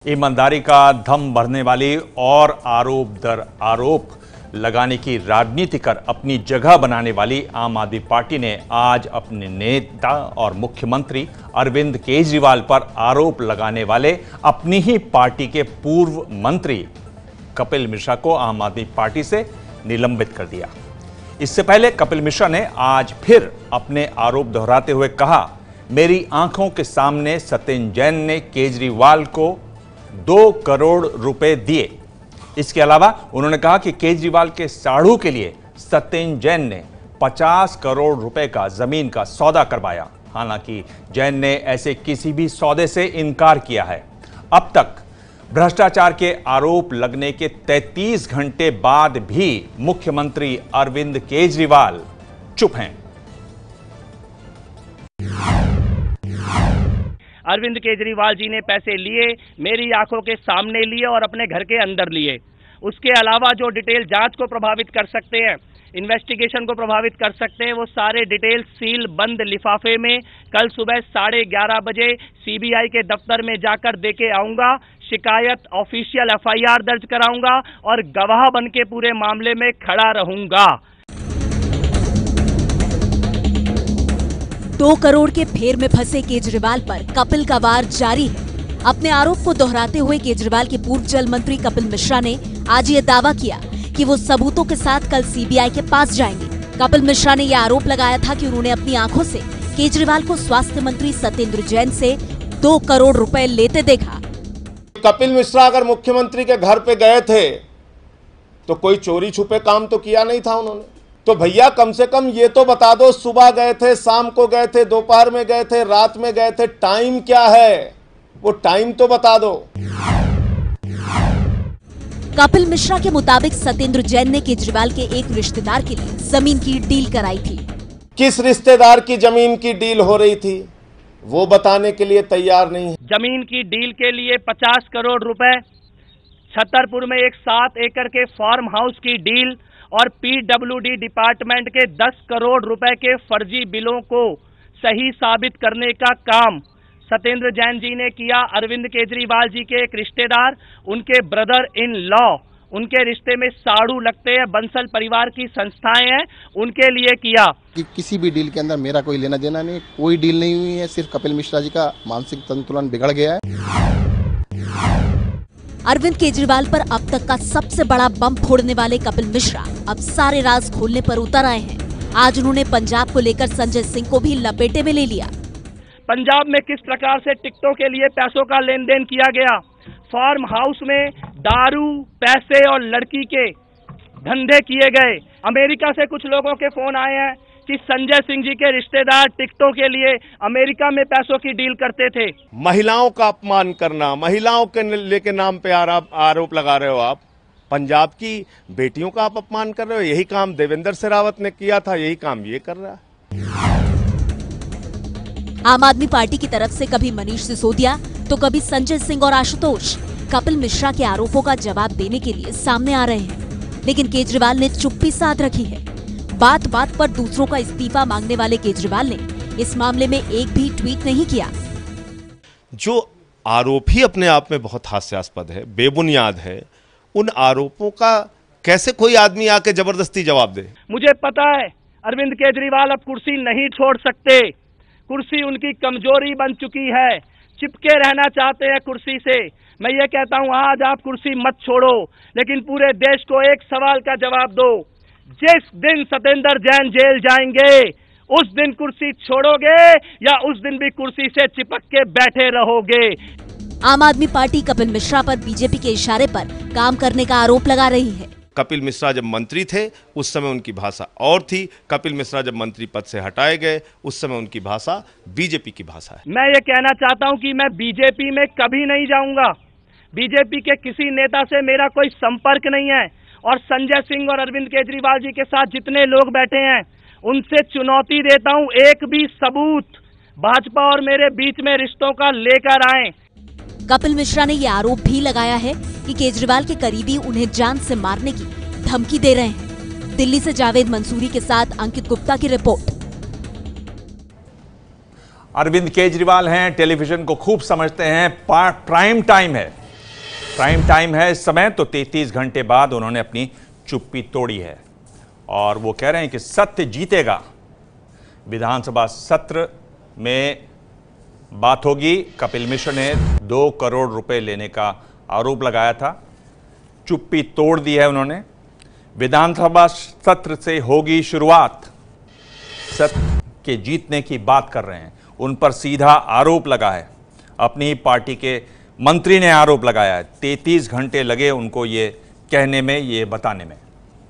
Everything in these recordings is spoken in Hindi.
ईमानदारी का दम भरने वाली और आरोप दर आरोप लगाने की राजनीति कर अपनी जगह बनाने वाली आम आदमी पार्टी ने आज अपने नेता और मुख्यमंत्री अरविंद केजरीवाल पर आरोप लगाने वाले अपनी ही पार्टी के पूर्व मंत्री कपिल मिश्रा को आम आदमी पार्टी से निलंबित कर दिया। इससे पहले कपिल मिश्रा ने आज फिर अपने आरोप दोहराते हुए कहा, मेरी आंखों के सामने सत्येंद्र जैन ने केजरीवाल को 2 करोड़ रुपए दिए। इसके अलावा उन्होंने कहा कि केजरीवाल के साढ़ू के लिए सत्येंद्र जैन ने 50 करोड़ रुपए का जमीन का सौदा करवाया। हालांकि जैन ने ऐसे किसी भी सौदे से इनकार किया है। अब तक भ्रष्टाचार के आरोप लगने के 33 घंटे बाद भी मुख्यमंत्री अरविंद केजरीवाल चुप हैं। अरविंद केजरीवाल जी ने पैसे लिए, मेरी आंखों के सामने लिए और अपने घर के अंदर लिए। उसके अलावा जो डिटेल जांच को प्रभावित कर सकते हैं, इन्वेस्टिगेशन को प्रभावित कर सकते हैं, वो सारे डिटेल सील बंद लिफाफे में कल सुबह 11:30 बजे सीबीआई के दफ्तर में जाकर देके आऊंगा। शिकायत ऑफिशियल एफआईआर दर्ज कराऊंगा और गवाह बन के पूरे मामले में खड़ा रहूंगा। 2 करोड़ के फेर में फंसे केजरीवाल पर कपिल का वार जारी है। अपने आरोप को दोहराते हुए केजरीवाल के पूर्व जल मंत्री कपिल मिश्रा ने आज ये दावा किया कि वो सबूतों के साथ कल सीबीआई के पास जाएंगे। कपिल मिश्रा ने यह आरोप लगाया था कि उन्होंने अपनी आंखों से केजरीवाल को स्वास्थ्य मंत्री सत्येंद्र जैन से 2 करोड़ रुपए लेते देखा। कपिल मिश्रा अगर मुख्यमंत्री के घर पे गए थे तो कोई चोरी छुपे काम तो किया नहीं था उन्होंने। तो भैया कम से कम ये तो बता दो, सुबह गए थे, शाम को गए थे, दोपहर में गए थे, रात में गए थे, टाइम क्या है वो टाइम तो बता दो। कपिल मिश्रा के मुताबिक सत्येंद्र जैन ने केजरीवाल के एक रिश्तेदार के लिए जमीन की डील कराई थी। किस रिश्तेदार की जमीन की डील हो रही थी वो बताने के लिए तैयार नहीं है। जमीन की डील के लिए 50 करोड़ रुपए, छतरपुर में एक 7 एकड़ के फार्म हाउस की डील और पीडब्ल्यूडी डिपार्टमेंट के 10 करोड़ रुपए के फर्जी बिलों को सही साबित करने का काम सत्येंद्र जैन जी ने किया। अरविंद केजरीवाल जी के एक रिश्तेदार, उनके ब्रदर इन लॉ, उनके रिश्ते में साड़ू लगते हैं, बंसल परिवार की संस्थाएं हैं, उनके लिए किया। किसी भी डील के अंदर मेरा कोई लेना देना नहीं, कोई डील नहीं हुई है। सिर्फ कपिल मिश्रा जी का मानसिक संतुलन बिगड़ गया है। अरविंद केजरीवाल पर अब तक का सबसे बड़ा बम फोड़ने वाले कपिल मिश्रा अब सारे राज खोलने पर उतर आए हैं। आज उन्होंने पंजाब को लेकर संजय सिंह को भी लपेटे में ले लिया। पंजाब में किस प्रकार से टिकटों के लिए पैसों का लेन देन किया गया, फार्म हाउस में दारू, पैसे और लड़की के धंधे किए गए। अमेरिका से कुछ लोगों के फोन आए हैं कि संजय सिंह जी के रिश्तेदार टिकटों के लिए अमेरिका में पैसों की डील करते थे। महिलाओं का अपमान करना, महिलाओं के लेके नाम पे आरोप लगा रहे हो आप। पंजाब की बेटियों का आप अपमान कर रहे हो। यही काम देवेंद्र शेरावत ने किया था, यही काम ये कर रहा है। आम आदमी पार्टी की तरफ से कभी मनीष सिसोदिया तो कभी संजय सिंह और आशुतोष कपिल मिश्रा के आरोपों का जवाब देने के लिए सामने आ रहे हैं, लेकिन केजरीवाल ने चुप्पी साध रखी है। बात बात पर दूसरों का इस्तीफा मांगने वाले केजरीवाल ने इस मामले में एक भी ट्वीट नहीं किया। जो आरोप ही अपने आप में बहुत हास्यास्पद है, बेबुनियाद है, उन आरोपों का कैसे कोई आदमी आके जबरदस्ती जवाब दे। मुझे पता है अरविंद केजरीवाल अब कुर्सी नहीं छोड़ सकते। कुर्सी उनकी कमजोरी बन चुकी है, चिपके रहना चाहते हैं कुर्सी से। मैं ये कहता हूँ आज आप कुर्सी मत छोड़ो, लेकिन पूरे देश को एक सवाल का जवाब दो। जिस दिन सत्येंद्र जैन जेल जाएंगे उस दिन कुर्सी छोड़ोगे या उस दिन भी कुर्सी से चिपक के बैठे रहोगे। आम आदमी पार्टी कपिल मिश्रा पर बीजेपी के इशारे पर काम करने का आरोप लगा रही है। कपिल मिश्रा जब मंत्री थे उस समय उनकी भाषा और थी। कपिल मिश्रा जब मंत्री पद से हटाए गए उस समय उनकी भाषा बीजेपी की भाषा है। मैं ये कहना चाहता हूं कि मैं बीजेपी में कभी नहीं जाऊंगा। बीजेपी के किसी नेता से मेरा कोई संपर्क नहीं है और संजय सिंह और अरविंद केजरीवाल जी के साथ जितने लोग बैठे हैं उनसे चुनौती देता हूं, एक भी सबूत भाजपा और मेरे बीच में रिश्तों का लेकर आए। कपिल मिश्रा ने यह आरोप भी लगाया है कि केजरीवाल के करीबी उन्हें जान से मारने की धमकी दे रहे हैं। दिल्ली से जावेद मंसूरी के साथ अंकित गुप्ता की रिपोर्ट। अरविंद केजरीवाल हैं, टेलीविजन को खूब समझते हैं, प्राइम टाइम है, प्राइम टाइम है इस समय, तो 33 घंटे बाद उन्होंने अपनी चुप्पी तोड़ी है और वो कह रहे हैं कि सत्य जीतेगा। विधानसभा सत्र में बात होगी। कपिल मिश्र ने 2 करोड़ रुपए लेने का आरोप लगाया था, चुप्पी तोड़ दी है उन्होंने। विधानसभा सत्र से होगी शुरुआत। सत्य के जीतने की बात कर रहे हैं, उन पर सीधा आरोप लगा है। अपनी ही पार्टी के मंत्री ने आरोप लगाया है। 33 घंटे लगे उनको ये कहने में, ये बताने में।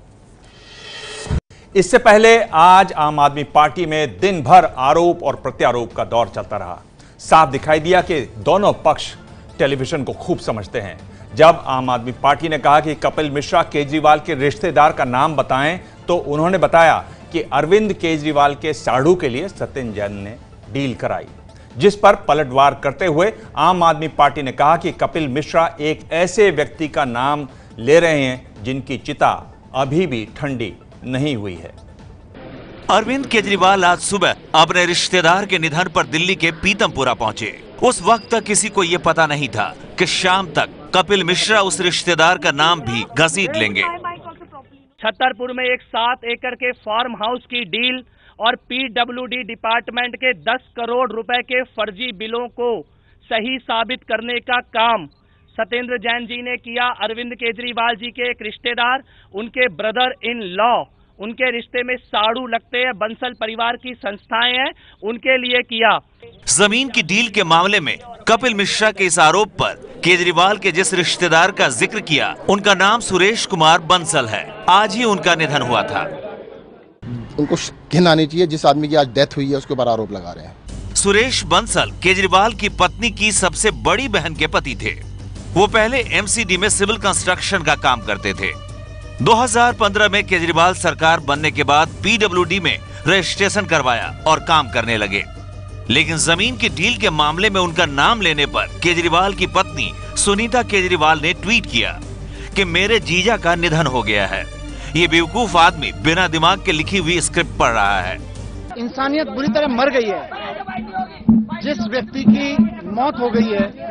इससे पहले आज आम आदमी पार्टी में दिन भर आरोप और प्रत्यारोप का दौर चलता रहा। साफ दिखाई दिया कि दोनों पक्ष टेलीविजन को खूब समझते हैं। जब आम आदमी पार्टी ने कहा कि कपिल मिश्रा केजरीवाल के रिश्तेदार का नाम बताएं, तो उन्होंने बताया कि अरविंद केजरीवाल के साढ़ू के लिए सत्येंद्र जैन ने डील कराई, जिस पर पलटवार करते हुए आम आदमी पार्टी ने कहा कि कपिल मिश्रा एक ऐसे व्यक्ति का नाम ले रहे हैं जिनकी चिता अभी भी ठंडी नहीं हुई है। अरविंद केजरीवाल आज सुबह अपने रिश्तेदार के निधन पर दिल्ली के पीतमपुरा पहुंचे। उस वक्त तक किसी को यह पता नहीं था कि शाम तक कपिल मिश्रा उस रिश्तेदार का नाम भी घसीट लेंगे। छतरपुर में एक 7 एकड़ के फार्म हाउस की डील और पीडब्ल्यूडी डिपार्टमेंट के 10 करोड़ रुपए के फर्जी बिलों को सही साबित करने का काम सत्येंद्र जैन जी ने किया। अरविंद केजरीवाल जी के एक रिश्तेदार, उनके ब्रदर इन लॉ, उनके रिश्ते में साड़ू लगते हैं, बंसल परिवार की संस्थाएं हैं, उनके लिए किया। जमीन की डील के मामले में कपिल मिश्रा के इस आरोप पर केजरीवाल के जिस रिश्तेदार का जिक्र किया, उनका नाम सुरेश कुमार बंसल है। आज ही उनका निधन हुआ था। उनको कहना नहीं चाहिए, जिस आदमी की आज डेथ हुई है उसके ऊपर आरोप लगा रहे हैं। सुरेश बंसल केजरीवाल की पत्नी की सबसे बड़ी बहन के पति थे। वो पहले एमसीडी में सिविल कंस्ट्रक्शन का काम करते थे। 2015 में केजरीवाल सरकार बनने के बाद पीडब्ल्यूडी में रजिस्ट्रेशन करवाया और काम करने लगे। लेकिन जमीन की डील के मामले में उनका नाम लेने पर केजरीवाल की पत्नी सुनीता केजरीवाल ने ट्वीट किया कि मेरे जीजा का निधन हो गया है। ये बेवकूफ आदमी बिना दिमाग के लिखी हुई स्क्रिप्ट पढ़ रहा है। इंसानियत बुरी तरह मर गई है। जिस व्यक्ति की मौत हो गई है,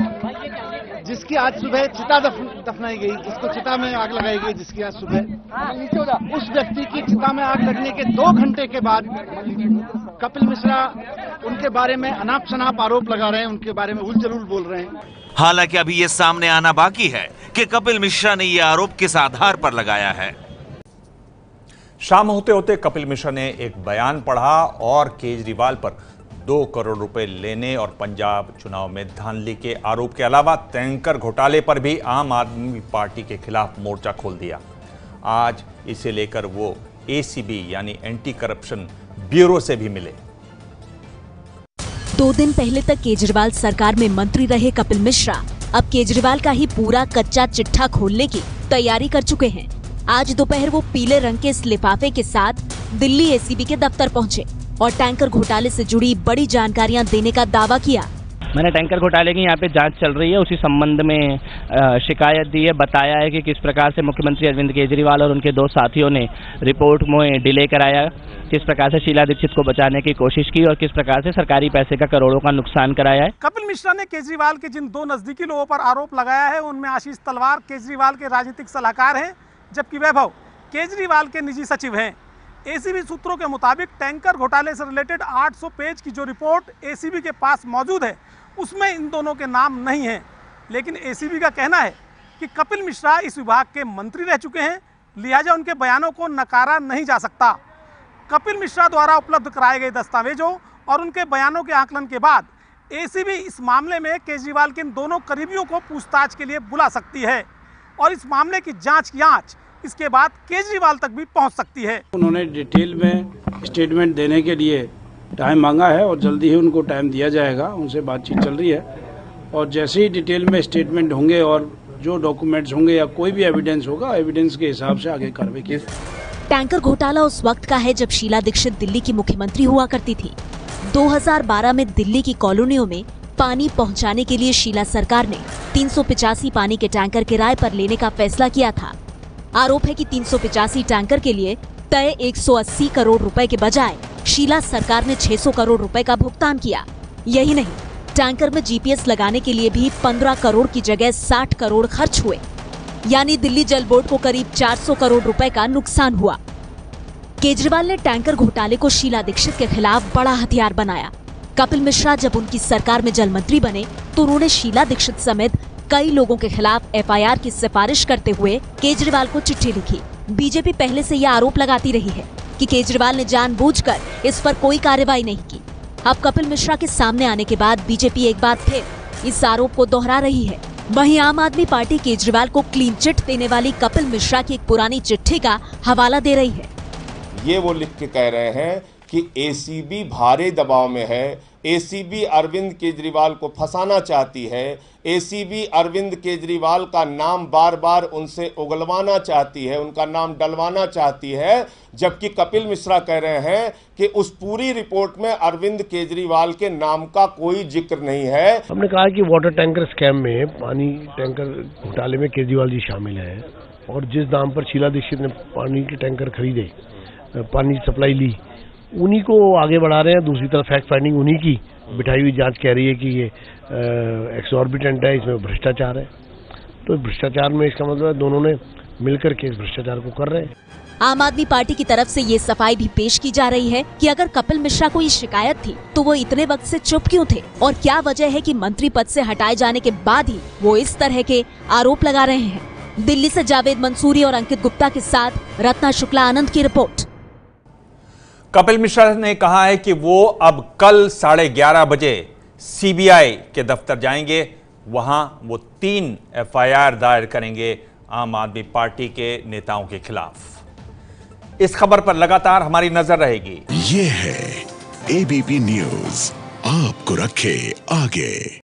जिसकी आज सुबह चिता दफनाई गई, जिसको चिता में आग लगाई गई, जिसकी आज सुबह, उस व्यक्ति की चिता में आग लगने के 2 घंटे के बाद कपिल मिश्रा उनके बारे में अनाप शनाप आरोप लगा रहे हैं, उनके बारे में उलझुल बोल रहे हैं। हालांकि अभी ये सामने आना बाकी है कि कपिल मिश्रा ने ये आरोप किस आधार पर लगाया है। शाम होते होते कपिल मिश्रा ने एक बयान पढ़ा और केजरीवाल पर 2 करोड़ रुपए लेने और पंजाब चुनाव में धांधली के आरोप के अलावा टैंकर घोटाले पर भी आम आदमी पार्टी के खिलाफ मोर्चा खोल दिया। आज इसे लेकर वो एसीबी यानी एंटी करप्शन ब्यूरो से भी मिले। 2 दिन पहले तक केजरीवाल सरकार में मंत्री रहे कपिल मिश्रा अब केजरीवाल का ही पूरा कच्चा चिट्ठा खोलने की तैयारी कर चुके हैं। आज दोपहर वो पीले रंग के इस लिफाफे के साथ दिल्ली एसीबी के दफ्तर पहुंचे और टैंकर घोटाले से जुड़ी बड़ी जानकारियां देने का दावा किया। मैंने टैंकर घोटाले की यहाँ पे जांच चल रही है, उसी संबंध में शिकायत दी है। बताया है कि किस प्रकार से मुख्यमंत्री अरविंद केजरीवाल और उनके 2 साथियों ने रिपोर्ट में डिले कराया, किस प्रकार से शीला दीक्षित को बचाने की कोशिश की और किस प्रकार से सरकारी पैसे का करोड़ों का नुकसान कराया है। कपिल मिश्रा ने केजरीवाल के जिन 2 नजदीकी लोगों पर आरोप लगाया है, उनमें आशीष तलवार केजरीवाल के राजनीतिक सलाहकार हैं, जबकि वैभव केजरीवाल के निजी सचिव हैं। एसीबी सूत्रों के मुताबिक टैंकर घोटाले से रिलेटेड 800 पेज की जो रिपोर्ट एसीबी के पास मौजूद है, उसमें इन दोनों के नाम नहीं हैं। लेकिन एसीबी का कहना है कि कपिल मिश्रा इस विभाग के मंत्री रह चुके हैं, लिहाजा उनके बयानों को नकारा नहीं जा सकता। कपिल मिश्रा द्वारा उपलब्ध कराए गए दस्तावेजों और उनके बयानों के आकलन के बाद एसीबी इस मामले में केजरीवाल के इन दोनों करीबियों को पूछताछ के लिए बुला सकती है और इस मामले की जांच की आंच इसके बाद केजरीवाल तक भी पहुंच सकती है। उन्होंने डिटेल में स्टेटमेंट देने के लिए टाइम मांगा है और जल्दी ही उनको टाइम दिया जाएगा। उनसे बातचीत चल रही है और जैसे ही डिटेल में स्टेटमेंट होंगे और जो डॉक्यूमेंट्स होंगे या कोई भी एविडेंस होगा, एविडेंस के हिसाब से आगे कार्रवाई की। टैंकर घोटाला उस वक्त का है जब शीला दीक्षित दिल्ली की मुख्यमंत्री हुआ करती थी। 2012 में दिल्ली की कॉलोनियों में पानी पहुंचाने के लिए शीला सरकार ने 385 पानी के टैंकर किराए पर लेने का फैसला किया था। आरोप है कि 385 टैंकर के लिए तय 180 करोड़ रुपए के बजाय शीला सरकार ने 600 करोड़ रुपए का भुगतान किया। यही नहीं, टैंकर में जीपीएस लगाने के लिए भी 15 करोड़ की जगह 60 करोड़ खर्च हुए, यानी दिल्ली जल बोर्ड को करीब 400 करोड़ रुपए का नुकसान हुआ। केजरीवाल ने टैंकर घोटाले को शीला दीक्षित के खिलाफ बड़ा हथियार बनाया। कपिल मिश्रा जब उनकी सरकार में जल मंत्री बने तो उन्होंने शीला दीक्षित समेत कई लोगों के खिलाफ एफआईआर की सिफारिश करते हुए केजरीवाल को चिट्ठी लिखी। बीजेपी पहले से यह आरोप लगाती रही है कि केजरीवाल ने जानबूझकर इस पर कोई कार्रवाई नहीं की। अब कपिल मिश्रा के सामने आने के बाद बीजेपी एक बार फिर इस आरोप को दोहरा रही है। वहीं आम आदमी पार्टी केजरीवाल को क्लीन चिट देने वाली कपिल मिश्रा की एक पुरानी चिट्ठी का हवाला दे रही है। ये वो लिख के कह रहे हैं कि एसीबी भारी दबाव में है, एसीबी अरविंद केजरीवाल को फंसाना चाहती है, एसीबी अरविंद केजरीवाल का नाम बार बार उनसे उगलवाना चाहती है, उनका नाम डलवाना चाहती है, जबकि कपिल मिश्रा कह रहे हैं कि उस पूरी रिपोर्ट में अरविंद केजरीवाल के नाम का कोई जिक्र नहीं है। हमने कहा कि वाटर टैंकर स्कैम में, पानी टैंकर घोटाले में केजरीवाल जी शामिल हैं और जिस दाम पर शीला दीक्षित ने पानी के टैंकर खरीदे, पानी सप्लाई ली, उन्हीं को आगे बढ़ा रहे हैं। दूसरी तरफ फैक्ट फाइंडिंग उन्हीं की बिठाई हुई जांच कह रही है कि ये एक्सॉर्बिटेंट है, इसमें भ्रष्टाचार है। तो भ्रष्टाचार में इसका मतलब है दोनों ने मिलकर के इस भ्रष्टाचार को कर रहे हैं। आम आदमी पार्टी की तरफ से ये सफाई भी पेश की जा रही है कि अगर कपिल मिश्रा को ये शिकायत थी तो वो इतने वक्त से चुप क्यों थे और क्या वजह है कि मंत्री पद से हटाए जाने के बाद ही वो इस तरह के आरोप लगा रहे हैं। दिल्ली से जावेद मंसूरी और अंकित गुप्ता के साथ रत्ना शुक्ला आनंद की रिपोर्ट। कपिल मिश्रा ने कहा है कि वो अब कल 11:30 बजे सीबीआई के दफ्तर जाएंगे, वहां वो 3 एफआईआर दायर करेंगे आम आदमी पार्टी के नेताओं के खिलाफ। इस खबर पर लगातार हमारी नजर रहेगी। ये है एबीपी न्यूज़, आपको रखे आगे।